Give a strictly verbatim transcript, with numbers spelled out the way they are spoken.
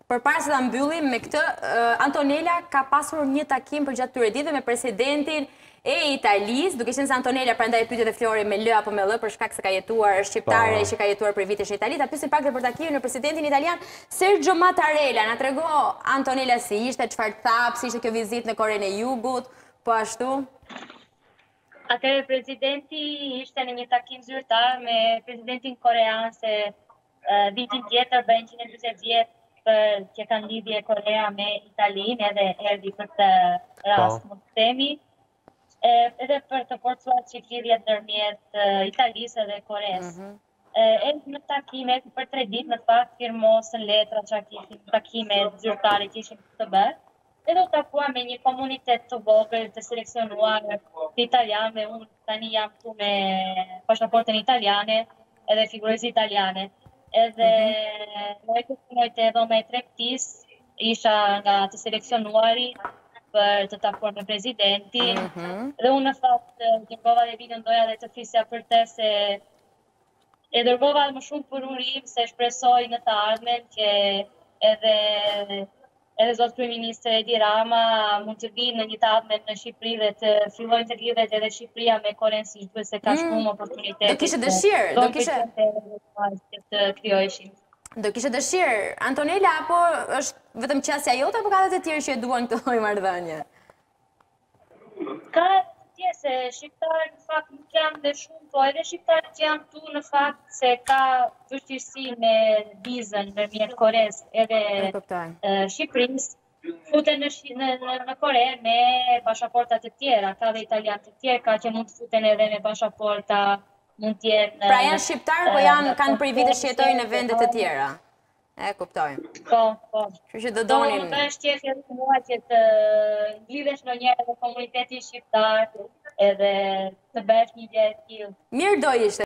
Përpara se ta mbyllim me këtë, Antonella ka pasur një takim për gjatë këtyre ditëve me presidentin e Italisë, duke qenë se Antonella prandaj pyetjet e Flori me L apo me L për shkak se ka jetuar, është shqiptare që ka jetuar për vitesh në Itali. Ta pyesim pak për takimin me presidentin italian Sergio Mattarella. Na trego Antonella si ishte, çfarë tha, si ishte kjo vizitë në Korenë e Jugut, po ashtu. Atëherë presidenti ishte në një takim zyrtar me presidentin korean se uh, vitin tjetër bën njëqind e njëzet vjet për që kanë lidhje Korea me Italinë, edhe erdhi për të rast mund të themi, edhe për të forcuar çiftëlidhjet ndërmjet Italisë dhe Koresë. Erdhi në takime për tre ditë, në fakt firmosën letra që kishin takime zyrtare që ishin të bërë. Edhe u takua me një komunitet të vogël të seleksionuar të italianëve. Unë tani jam këtu me pasaportën italiane edhe figurës italiane. Edhe në e këpunojt e dhome e tregtis, isha nga të seleksionuari për të takuar me presidentin. Dhe unë në fakt dërgova dhe video ndoja dhe të fisja për te se e dërgova më shumë për urim se shpresoj në të ardhmen që edhe Edhe zotë kryeministër Edi Rama mund të vinë në një të ardhmen në Shqipëri dhe të fillojnë të lidhet edhe Shqipëria me Korenë si duhet se ka shumë oportunitete. Do kishe dëshirë, do kishe të krijoheshin. Do kishe dëshirë, Antonella, apo është vetëm qasja jote apo ka edhe të tjerë që e duan këtë lloj marrëdhënie? Ka tjerë se shqiptarët në fakt nuk janë dhe shumë, po edhe shqiptarët që janë tu në fakt se ka vështirësi me vizën ndërmjet Koresë edhe Shqipërisë, futen në, në, në Kore me pasaporta të tjera, ka dhe italianë të tjerë, ka që mund të futen edhe me pasaporta, mund të jenë... Pra janë shqiptarë, po janë kanë prej vitesh që jetojnë në vende të tjera. E, kuptoj. Po, po. Kështu që do donin... Do më është qefje të mua që të nglidhesh në njërë dhe komuniteti shqiptar edhe të bësh një gjë e tillë. Mirë do ishte.